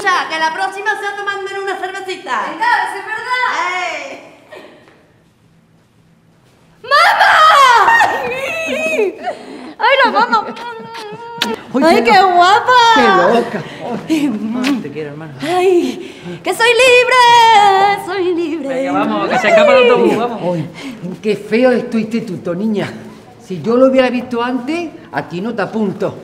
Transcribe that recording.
Escucha, que la próxima sea tomando una cervecita. Venga, a ver si es verdad. ¡Ay, la mamá! Oye, ¡Ay, qué guapa! ¡Qué loca! Ay, te quiero, hermano. ¡Ay, que soy libre! Venga, vamos, que se escapa el autobús, vamos. Oye, qué feo estuviste tú, niña. Si yo lo hubiera visto antes, aquí no te apunto.